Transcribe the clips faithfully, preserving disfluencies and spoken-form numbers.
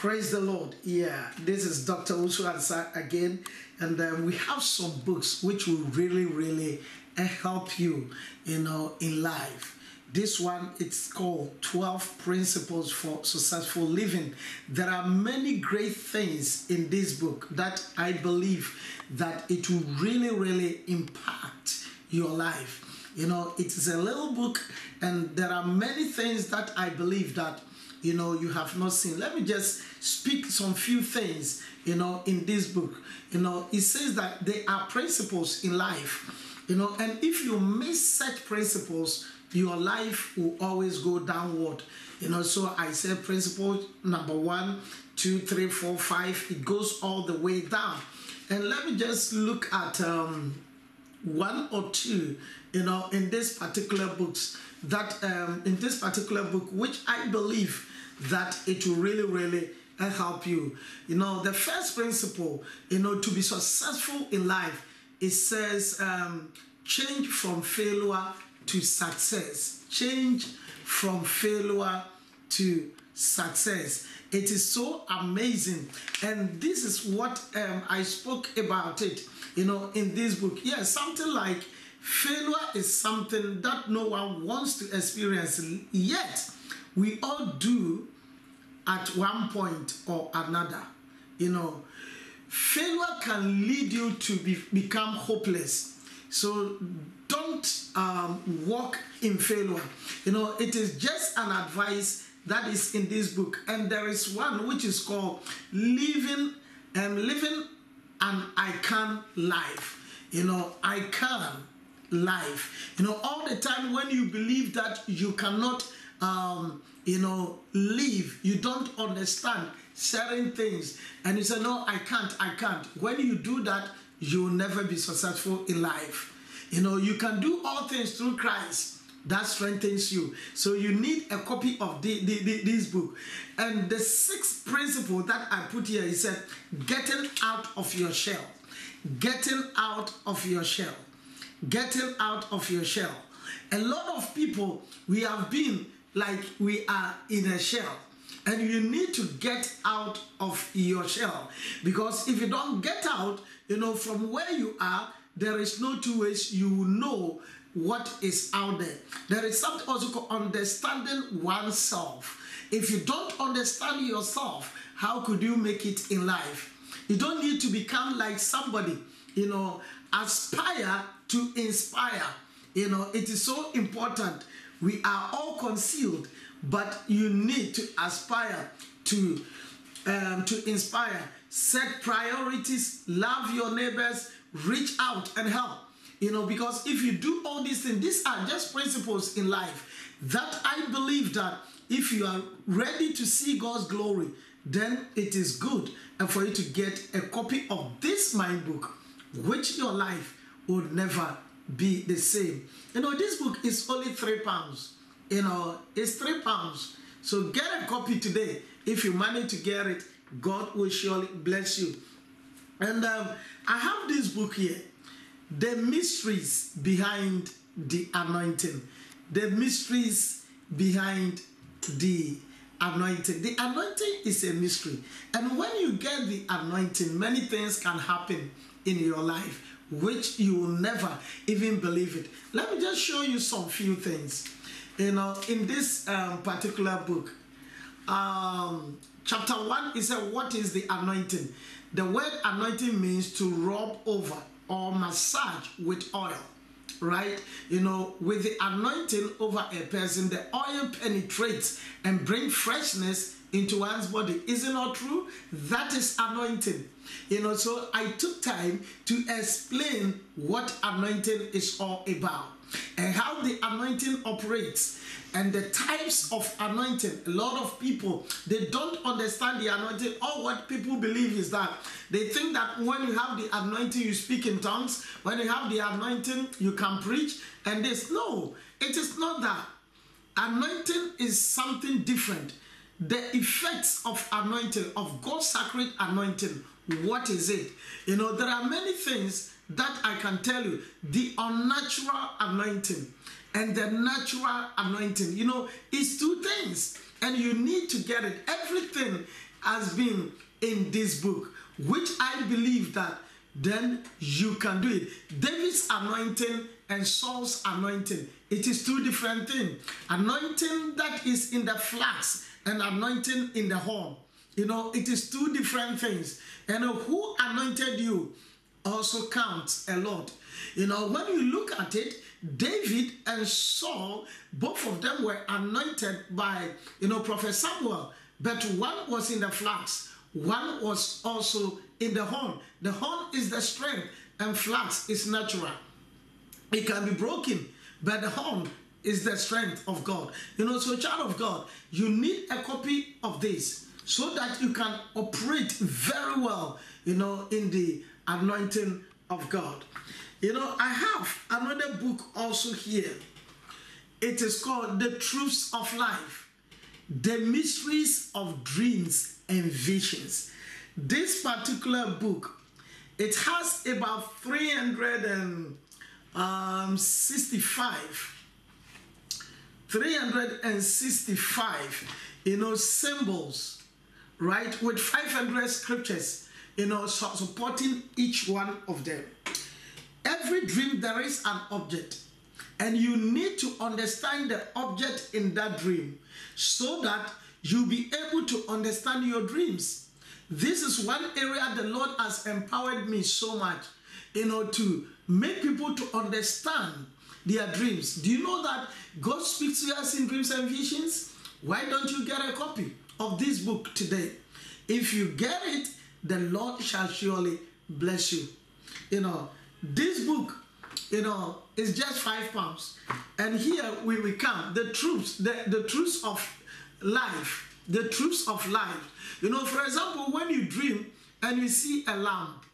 Praise the Lord. Yeah, this is Doctor Usu Ansa again, and um, we have some books which will really, really uh, help you, you know, in life. This one, it's called twelve Principles for Successful Living. There are many great things in this book that I believe that it will really, really impact your life. You know, it is a little book, and there are many things that I believe that you know you have not seen. Let me just speak some few things, you know, in this book. You know, it says that there are principles in life, you know, and if you miss such principles, your life will always go downward. You know, so I said principle number one, two, three, four, five, it goes all the way down. And let me just look at um, one or two, you know, in this particular books that um, in this particular book, which I believe that it will really, really uh, help you. You know, the first principle, you know, to be successful in life, it says um, change from failure to success. Change from failure to success. It is so amazing, and this is what um, I spoke about it, you know, in this book. Yeah, something like failure is something that no one wants to experience, yet we all do at one point or another. You know, failure can lead you to be, become hopeless. So don't um, walk in failure. You know, it is just an advice that is in this book, and there is one which is called living and um, living an I can life. You know, I can life. You know, all the time when you believe that you cannot um, you know, live, you don't understand certain things, and you say, no, I can't, I can't. When you do that, you'll never be successful in life. You know, you can do all things through Christ that strengthens you. So you need a copy of the, the, the, this book. And the sixth principle that I put here is said, getting out of your shell. Getting out of your shell. Getting out of your shell. A lot of people, we have been like we are in a shell. And you need to get out of your shell. Because if you don't get out, you know, from where you are, there is no two ways you will know what is out there. There is something also called understanding oneself. If you don't understand yourself, how could you make it in life? You don't need to become like somebody. You know, aspire to inspire. You know, it is so important. We are all concealed, but you need to aspire to, um, to inspire. Set priorities, love your neighbors, reach out and help. You know, because if you do all these things, these are just principles in life that I believe that if you are ready to see God's glory, then it is good and for you to get a copy of this mind book, which your life would never be the same. You know, this book is only three pounds. You know, it's three pounds. So get a copy today. If you manage to get it, God will surely bless you. And um, I have this book here, The Mysteries Behind the Anointing. The Mysteries Behind the Anointing. The anointing is a mystery. And when you get the anointing, many things can happen in your life, which you will never even believe it. Let me just show you some few things. You know, in this um, particular book, um, chapter one, it said, what is the anointing? The word anointing means to rub over or massage with oil, right? You know, with the anointing over a person, the oil penetrates and brings freshness into one's body. Is it not true? That is anointing. You know, so I took time to explain what anointing is all about and how the anointing operates and the types of anointing. A lot of people, they don't understand the anointing. All what people believe is that they think that when you have the anointing, you speak in tongues. When you have the anointing, you can preach. And this, no, it is not that. Anointing is something different. The effects of anointing, of God's sacred anointing, what is it? You know, there are many things that I can tell you. The unnatural anointing and the natural anointing, you know, is two things, and you need to get it. Everything has been in this book, which I believe that then you can do it. David's anointing and Saul's anointing, it is two different things. Anointing that is in the flax and anointing in the horn. You know, it is two different things. And who anointed you also counts a lot. You know, when you look at it, David and Saul, both of them were anointed by, you know, Prophet Samuel. But one was in the flax, one was also in the horn. The horn is the strength and flax is natural. It can be broken, but the horn is the strength of God. You know, so child of God, you need a copy of this so that you can operate very well, you know, in the anointing of God. You know, I have another book also here. It is called The Truths of Life, The Mysteries of Dreams and Visions. This particular book, it has about three hundred sixty-five, three hundred sixty-five, you know, symbols, right, with five hundred scriptures, you know, supporting each one of them. Every dream, there is an object, and you need to understand the object in that dream so that you'll be able to understand your dreams. This is one area the Lord has empowered me so much, you know, to make people to understand their dreams. Do you know that God speaks to us in dreams and visions? Why don't you get a copy of this book today? If you get it, the Lord shall surely bless you. You know, this book, you know, is just five pounds. And here we, we come, the truths, the, the truths of life, the truths of life. You know, for example, when you dream and you see a lamp,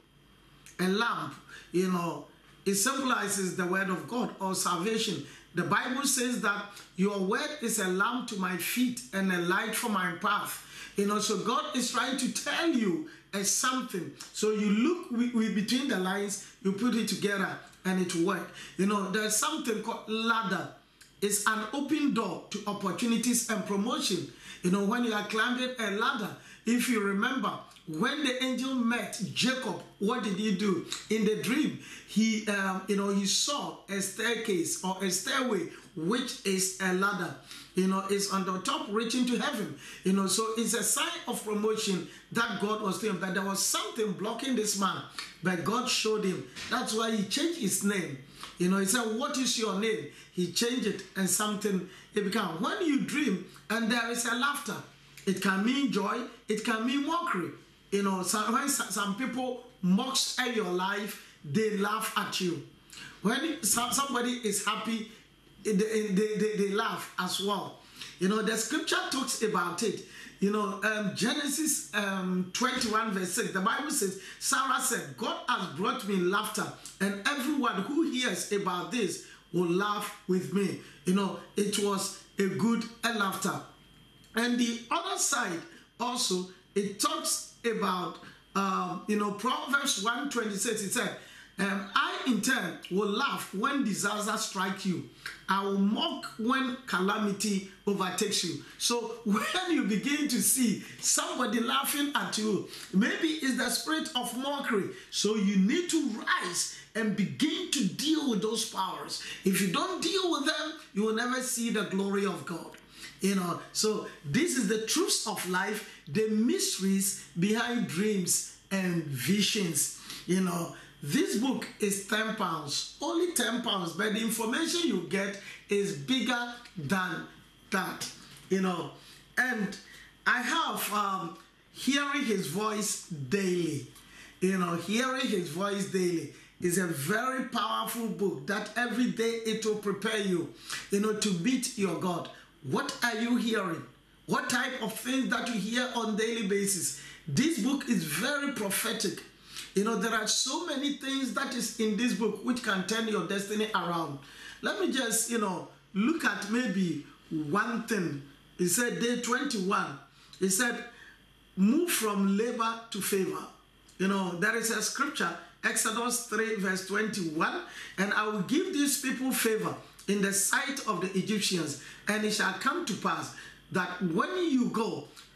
a lamp, you know, it symbolizes the word of God or salvation. The Bible says that your word is a lamp to my feet and a light for my path. You know, so God is trying to tell you as something. So you look with, with between the lines, you put it together and it works. You know, there's something called ladder. It's an open door to opportunities and promotion. You know, when you are climbing a ladder, if you remember, when the angel met Jacob, what did he do? In the dream, he, um, you know, he saw a staircase or a stairway, which is a ladder. You know, it's on the top reaching to heaven. You know, so it's a sign of promotion that God was doing. But there was something blocking this man, but God showed him. That's why he changed his name. You know, he said, what is your name? He changed it and something it became. When you dream and there is a laughter, it can mean joy, it can mean mockery. You know, some, when some people mock at your life, they laugh at you. When some, somebody is happy, they, they, they, they laugh as well. You know, the scripture talks about it. You know, um, Genesis um, twenty-one verse six, the Bible says, Sarah said, God has brought me laughter, and everyone who hears about this will laugh with me. You know, it was a good a laughter. And the other side also, it talks about, um, you know, Proverbs one twenty-six, it said, um, I in turn will laugh when disaster strikes you. I will mock when calamity overtakes you. So when you begin to see somebody laughing at you, maybe it's the spirit of mockery. So you need to rise and begin to deal with those powers. If you don't deal with them, you will never see the glory of God. You know, so this is the truths of life, the mysteries behind dreams and visions. You know, this book is ten pounds, only ten pounds, but the information you get is bigger than that, you know. And I have um, Hearing His Voice Daily. You know, Hearing His Voice Daily is a very powerful book that every day it will prepare you, you know, to meet your God. What are you hearing? What type of things that you hear on a daily basis? This book is very prophetic. You know, there are so many things that is in this book which can turn your destiny around. Let me just, you know, look at maybe one thing. He said, day twenty-one, he said, move from labor to favor. You know, there is a scripture, Exodus three verse twenty-one, and I will give these people favor in the sight of the Egyptians, and it shall come to pass that when you go,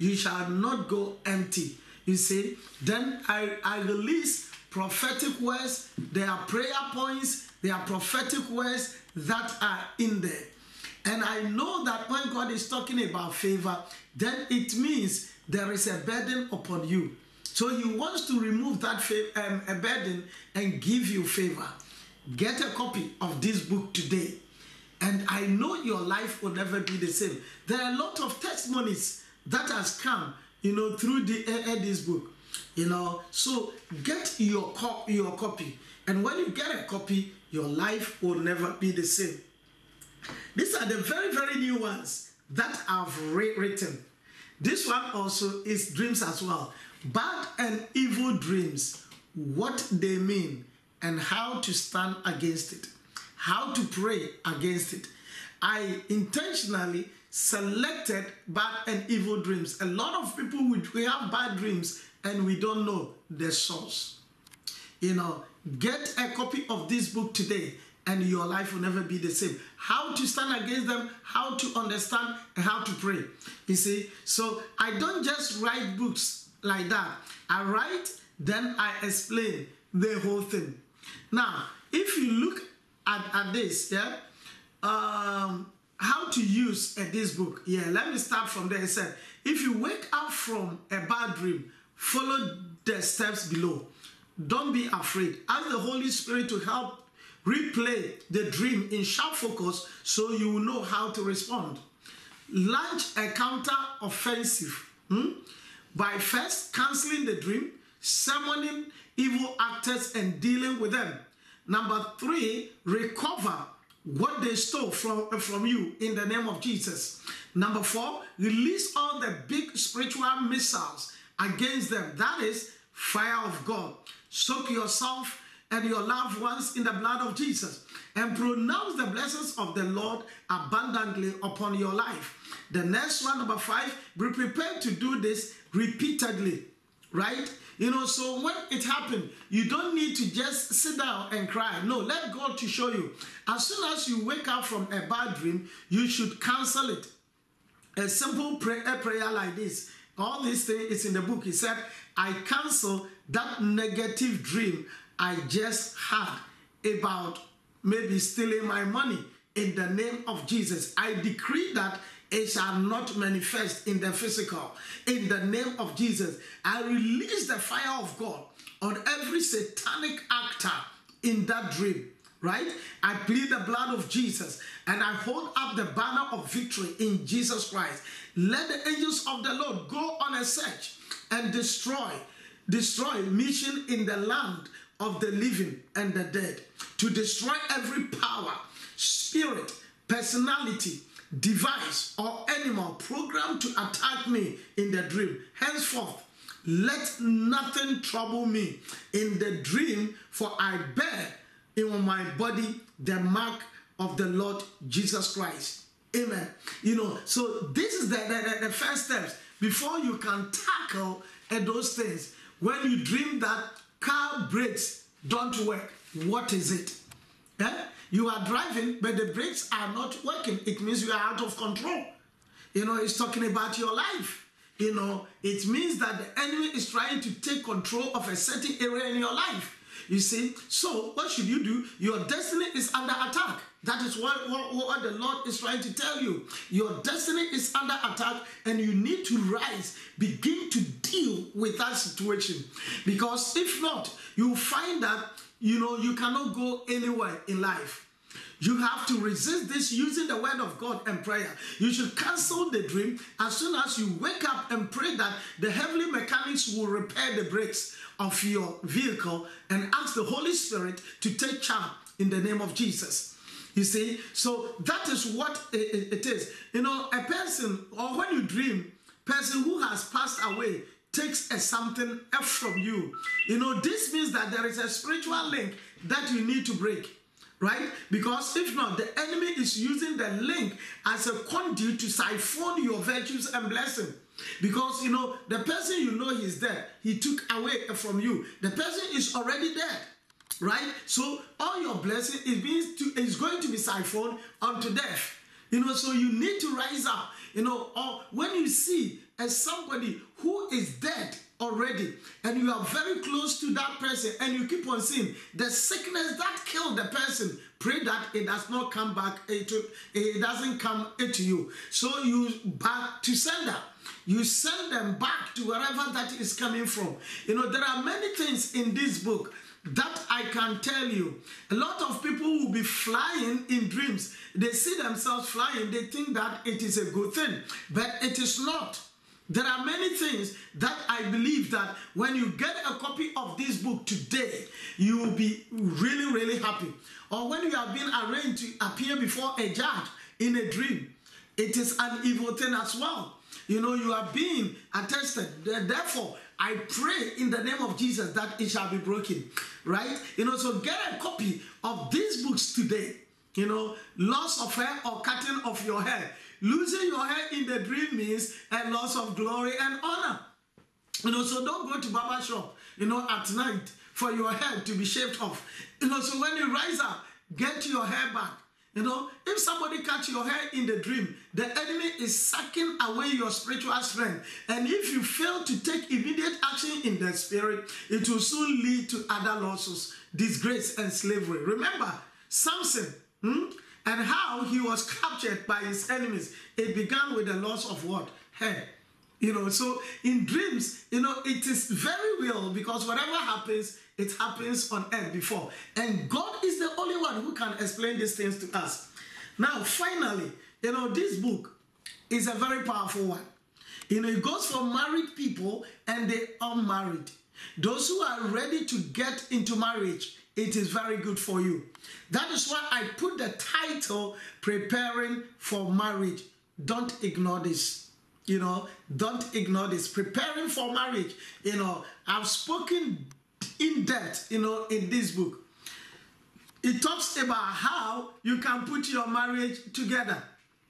you shall not go empty. You see, then I, I release prophetic words. There are prayer points, there are prophetic words that are in there. And I know that when God is talking about favor, then it means there is a burden upon you. So he wants to remove that um, a burden and give you favor. Get a copy of this book today. And I know your life will never be the same. There are a lot of testimonies that has come, you know, through the uh, this book. You know, so get your, co your copy. And when you get a copy, your life will never be the same. These are the very, very new ones that I've re written. This one also is dreams as well. Bad and evil dreams, what they mean, and how to stand against it. How to pray against it. I intentionally selected bad and evil dreams. A lot of people, we have bad dreams and we don't know the source. You know, get a copy of this book today and your life will never be the same. How to stand against them, how to understand, and how to pray. You see, so I don't just write books like that. I write, then I explain the whole thing. Now, if you look at, at this, yeah, um, how to use uh, this book. Yeah, let me start from there. It said, if you wake up from a bad dream, follow the steps below. Don't be afraid. Ask the Holy Spirit to help replay the dream in sharp focus so you will know how to respond. Launch a counter offensive hmm, by first canceling the dream, summoning evil actors and dealing with them. Number three, recover what they stole from, from you in the name of Jesus. Number four, release all the big spiritual missiles against them. That is fire of God. Soak yourself and your loved ones in the blood of Jesus and pronounce the blessings of the Lord abundantly upon your life. The next one, number five, be prepared to do this repeatedly, right? You know, so when it happened, you don't need to just sit down and cry. No, let God to show you. As soon as you wake up from a bad dream, you should cancel it. A simple prayer, a prayer like this. All these things is in the book. He said, I cancel that negative dream I just had about maybe stealing my money in the name of Jesus. I decree that it shall not manifest in the physical. In the name of Jesus, I release the fire of God on every satanic actor in that dream, right? I plead the blood of Jesus and I hold up the banner of victory in Jesus Christ. Let the angels of the Lord go on a search and destroy, destroy mission in the land of the living and the dead, to destroy every power, spirit, personality, device, or animal programmed to attack me in the dream. Henceforth, let nothing trouble me in the dream, for I bear in my body the mark of the Lord Jesus Christ. Amen. You know, so this is the, the, the first steps before you can tackle uh, those things. When you dream that car brakes don't work, what is it? Eh? You are driving, but the brakes are not working. It means you are out of control. You know, it's talking about your life. You know, it means that the enemy is trying to take control of a certain area in your life. You see, so what should you do? Your destiny is under attack. That is what, what, what the Lord is trying to tell you. Your destiny is under attack and you need to rise. Begin to deal with that situation. Because if not, you'll find that, you know, you cannot go anywhere in life. You have to resist this using the word of God and prayer. You should cancel the dream as soon as you wake up and pray that the heavenly mechanics will repair the brakes of your vehicle and ask the Holy Spirit to take charge in the name of Jesus. You see, so that is what it is. You know, a person, or when you dream, person who has passed away takes a something from you. You know, this means that there is a spiritual link that you need to break. Right? Because if not, the enemy is using the link as a conduit to siphon your virtues and blessing. Because, you know, the person you know he's dead, he took away from you. The person is already dead. Right? So all your blessing is, being to, is going to be siphoned unto death. You know, so you need to rise up. You know, or when you see as somebody who is dead already, and you are very close to that person, and you keep on seeing the sickness that killed the person, pray that it does not come back, it, it doesn't come into you. So you back to sender. You send them back to wherever that is coming from. You know, there are many things in this book that I can tell you. A lot of people will be flying in dreams. They see themselves flying. They think that it is a good thing, but it is not. There are many things that I believe that when you get a copy of this book today, you will be really, really happy. Or when you have been arranged to appear before a judge in a dream, it is an evil thing as well. You know, you are being attested. Therefore, I pray in the name of Jesus that it shall be broken, right? You know, so get a copy of these books today. You know, loss of hair or cutting of your hair. Losing your hair in the dream means a loss of glory and honor. You know, so don't go to barber shop, you know, at night for your hair to be shaved off. You know, so when you rise up, get your hair back. You know, if somebody cuts your hair in the dream, the enemy is sucking away your spiritual strength. And if you fail to take immediate action in the spirit, it will soon lead to other losses, disgrace, and slavery. Remember, Samson, hmm, and how he was captured by his enemies. It began with the loss of what? Hair. You know, so in dreams, you know, it is very real because whatever happens, it happens on earth before. And God is the only one who can explain these things to us. Now, finally, you know, this book is a very powerful one. You know, it goes for married people and the unmarried. Those who are ready to get into marriage, it is very good for you. That is why I put the title, Preparing for Marriage. Don't ignore this. You know, don't ignore this. Preparing for marriage. You know, I've spoken in depth, you know, in this book. It talks about how you can put your marriage together.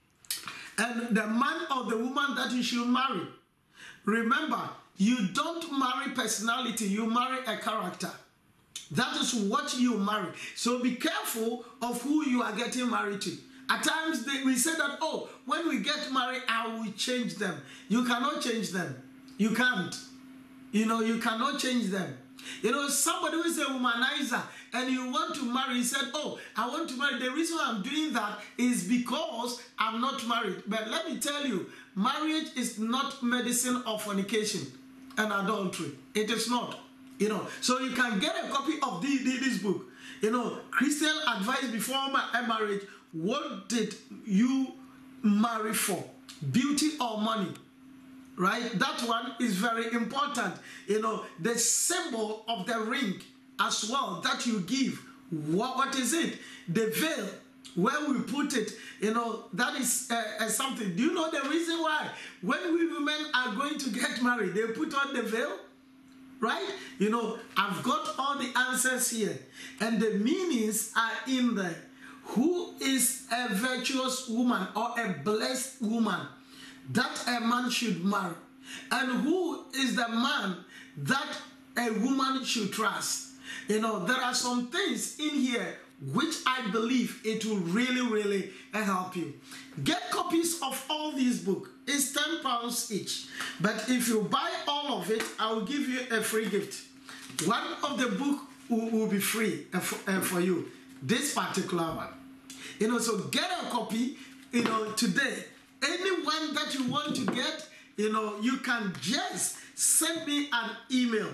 And the man or the woman that you should marry. Remember, you don't marry personality, you marry a character. That is what you marry. So be careful of who you are getting married to. At times they, we say that, oh, when we get married, I will change them. You cannot change them. You can't. You know, you cannot change them. You know, somebody who is a womanizer and you want to marry, he said, oh, I want to marry. The reason I'm doing that is because I'm not married. But let me tell you, marriage is not medicine or fornication and adultery. It is not. You know, so you can get a copy of the, the, this book. You know, Christian advice before marriage. What did you marry for? Beauty or money? Right? That one is very important. You know, the symbol of the ring as well that you give. What, what is it? The veil, where we put it, you know, that is uh, uh, something. Do you know the reason why? When we women are going to get married, they put on the veil? Right? You know, I've got all the answers here. And the meanings are in there. Who is a virtuous woman or a blessed woman that a man should marry? And who is the man that a woman should trust? You know, there are some things in here which I believe it will really, really help you. Get copies of all these books. It's ten pounds each. But if you buy all of it, I will give you a free gift. One of the book will, will be free uh, for, uh, for you. This particular one. You know, so get a copy, you know, today. Anyone that you want to get, you know, you can just send me an email.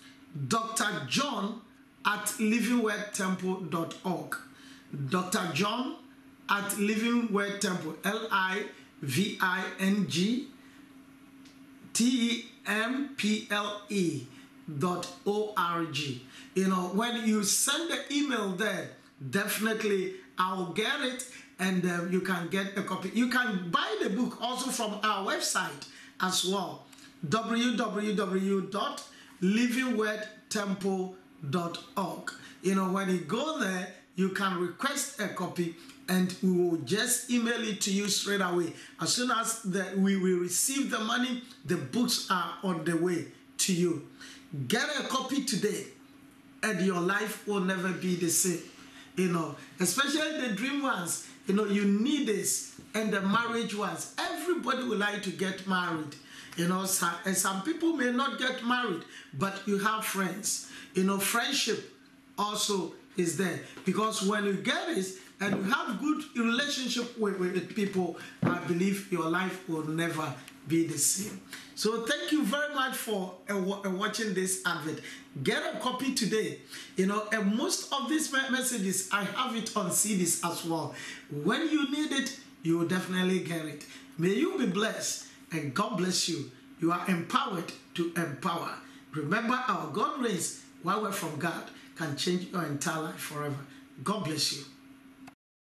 Doctor John at living word temple dot org. Doctor John at Living Word Temple. L I V I N G T E M P L E dot O R G. You know, when you send the email there, definitely I'll get it and uh, you can get a copy. You can buy the book also from our website as well. w w w dot living word temple dot org. You know, when you go there, you can request a copy and we will just email it to you straight away. As soon as the, we will receive the money, the books are on the way to you. Get a copy today and your life will never be the same. You know, especially the dream ones, you know, you need this. And the marriage ones, everybody would like to get married. You know, some, and some people may not get married, but you have friends. You know, friendship also is there, because when you get it and you have good relationship with, with people, I believe your life will never be the same. So thank you very much for uh, watching this advert. Get a copy today. You know, and most of these messages, I have it on C Ds as well. When you need it, you will definitely get it. May you be blessed and God bless you. You are empowered to empower. Remember, our God reigns. One word from God can change your entire life forever. God bless you.